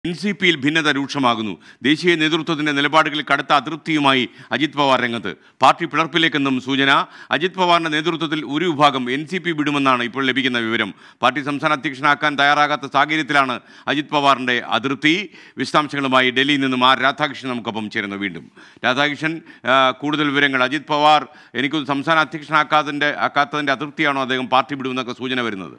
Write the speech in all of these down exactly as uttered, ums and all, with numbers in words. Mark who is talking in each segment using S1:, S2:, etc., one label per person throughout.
S1: N സി പിയിൽ ഭിന്നത രൂക്ഷമാകുന്നു. ദേശീയ നേതൃത്വത്തിന്റെ നിലപാടുകളിൽ കടുത്ത അതൃപ്തിയുമായി അജിത് പവാർ രംഗത്ത്. പാർട്ടി പിളർപ്പിലേക്കെന്നും സൂചന. അജിത് പവാറിന്റെ നേതൃത്വത്തിൽ ഒരു വിഭാഗം എൻ സി പി വിടുമെന്നാണ് ഇപ്പോൾ ലഭിക്കുന്ന വിവരം. പാർട്ടി സംസ്ഥാന അധ്യക്ഷനാക്കാൻ തയ്യാറാകാത്ത സാഹചര്യത്തിലാണ് അജിത് പവാറിന്റെ അതൃപ്തി. വിശദാംശങ്ങളുമായി ഡൽഹിയിൽ നിന്നും ആർ രാധാകൃഷ്ണൻ നമുക്കൊപ്പം ചേരുന്നു. വീണ്ടും രാധാകൃഷ്ണൻ, കൂടുതൽ വിവരങ്ങൾ. അജിത് പവാർ എനിക്ക് സംസ്ഥാന അധ്യക്ഷനാക്കാതിൻ്റെ ആക്കാത്തതിൻ്റെ അതൃപ്തിയാണോ അദ്ദേഹം പാർട്ടി വിടുമെന്നൊക്കെ സൂചന വരുന്നത്?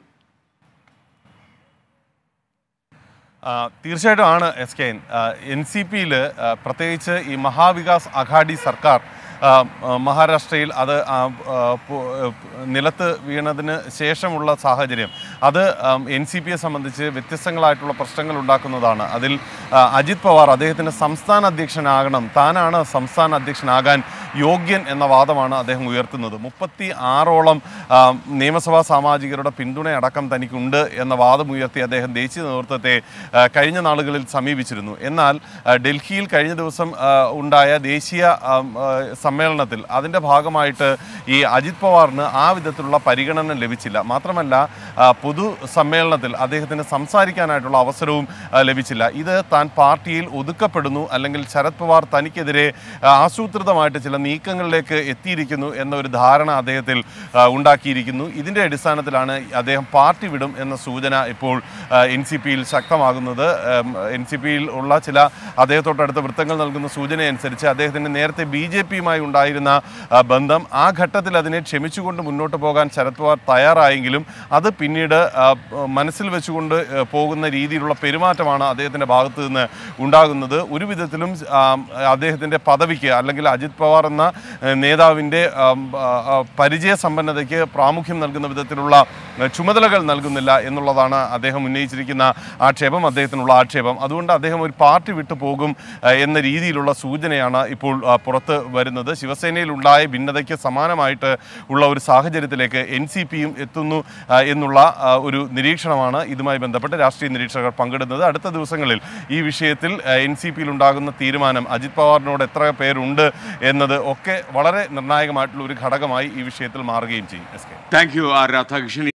S2: തീർച്ചയായിട്ടും ആണ് എസ് കെ എൻ. എൻ സി പിയിൽ പ്രത്യേകിച്ച് ഈ മഹാവികാസ് അഘാഡി സർക്കാർ മഹാരാഷ്ട്രയിൽ അത് നിലത്ത് വീണതിന് ശേഷമുള്ള സാഹചര്യം അത് എൻ സി പിയെ സംബന്ധിച്ച് വ്യത്യസ്തങ്ങളായിട്ടുള്ള പ്രശ്നങ്ങൾ ഉണ്ടാക്കുന്നതാണ്. അതിൽ അജിത് പവാർ അദ്ദേഹത്തിൻ്റെ സംസ്ഥാന അധ്യക്ഷനാകണം, താനാണ് സംസ്ഥാന അധ്യക്ഷനാകാൻ യോഗ്യൻ എന്ന വാദമാണ് അദ്ദേഹം ഉയർത്തുന്നത്. മുപ്പത്തി ആറോളം നിയമസഭാ സാമാജികരുടെ പിന്തുണയടക്കം തനിക്കുണ്ട് എന്ന വാദം ഉയർത്തി അദ്ദേഹം ദേശീയ നേതൃത്വത്തെ കഴിഞ്ഞ നാളുകളിൽ സമീപിച്ചിരുന്നു. എന്നാൽ ഡൽഹിയിൽ കഴിഞ്ഞ ദിവസം ഉണ്ടായ ദേശീയ സമ്മേളനത്തിൽ അതിൻ്റെ ഭാഗമായിട്ട് ഈ അജിത് പവാറിന് ആ വിധത്തിലുള്ള പരിഗണന ലഭിച്ചില്ല. മാത്രമല്ല പൊതു സമ്മേളനത്തിൽ അദ്ദേഹത്തിന് സംസാരിക്കാനായിട്ടുള്ള അവസരവും ലഭിച്ചില്ല. ഇത് താൻ പാർട്ടിയിൽ ഒതുക്കപ്പെടുന്നു, അല്ലെങ്കിൽ ശരത് പവാർ തനിക്കെതിരെ ആസൂത്രിതമായിട്ട് ചില നീക്കങ്ങളിലേക്ക് എത്തിയിരിക്കുന്നു എന്ന ഒരു ധാരണ അദ്ദേഹത്തിൽ ഉണ്ടാക്കിയിരിക്കുന്നു. ഇതിൻ്റെ അടിസ്ഥാനത്തിലാണ് അദ്ദേഹം പാർട്ടി വിടും എന്ന സൂചന ഇപ്പോൾ എൻ സി പിയിൽ ശക്തമാകുന്നത്. എൻ സി പിയിൽ ഉള്ള ചില അദ്ദേഹത്തോടടുത്ത വൃത്തങ്ങൾ നൽകുന്ന സൂചനയനുസരിച്ച് അദ്ദേഹത്തിന് നേരത്തെ ബി ജെ പിയുമായി ഉണ്ടായിരുന്ന ബന്ധം ആ ഘട്ടത്തിൽ അതിനെ ക്ഷമിച്ചുകൊണ്ട് മുന്നോട്ട് പോകാൻ ശരത് പവാർ തയ്യാറായെങ്കിലും അത് പിന്നീട് മനസ്സിൽ വെച്ചുകൊണ്ട് പോകുന്ന രീതിയിലുള്ള പെരുമാറ്റമാണ് അദ്ദേഹത്തിൻ്റെ ഭാഗത്തു നിന്ന് ഉണ്ടാകുന്നത്. ഒരു വിധത്തിലും അദ്ദേഹത്തിൻ്റെ പദവിക്ക് അല്ലെങ്കിൽ അജിത് പവാർ എന്ന നേതാവിൻ്റെ പരിചയസമ്പന്നതയ്ക്ക് പ്രാമുഖ്യം നൽകുന്ന വിധത്തിലുള്ള ചുമതലകൾ നൽകുന്നില്ല എന്നുള്ളതാണ് അദ്ദേഹം ഉന്നയിച്ചിരിക്കുന്ന ആക്ഷേപം, അദ്ദേഹത്തിനുള്ള ആക്ഷേപം. അതുകൊണ്ട് അദ്ദേഹം ഒരു പാർട്ടി വിട്ടു പോകും എന്ന രീതിയിലുള്ള സൂചനയാണ് ഇപ്പോൾ പുറത്ത് വരുന്നത്. ശിവസേനയിൽ ഉണ്ടായ ഭിന്നതയ്ക്ക് സമാനമായിട്ട് ഉള്ള ഒരു സാഹചര്യത്തിലേക്ക് എൻ സി പിയും എത്തുന്നു എന്നുള്ള ഒരു നിരീക്ഷണമാണ് ഇതുമായി ബന്ധപ്പെട്ട് രാഷ്ട്രീയ നിരീക്ഷകർ പങ്കിടുന്നത്. അടുത്ത ദിവസങ്ങളിൽ ഈ വിഷയത്തിൽ എൻ സി പിയിൽ ഉണ്ടാകുന്ന തീരുമാനം, അജിത് പവാറിനോട് എത്ര പേരുണ്ട് എന്നത് ഒക്കെ വളരെ നിർണായകമായിട്ടുള്ള ഒരു ഘടകമായി ഈ വിഷയത്തിൽ മാറുകയും ചെയ്യും.
S1: Thank you R Radhakrishnan.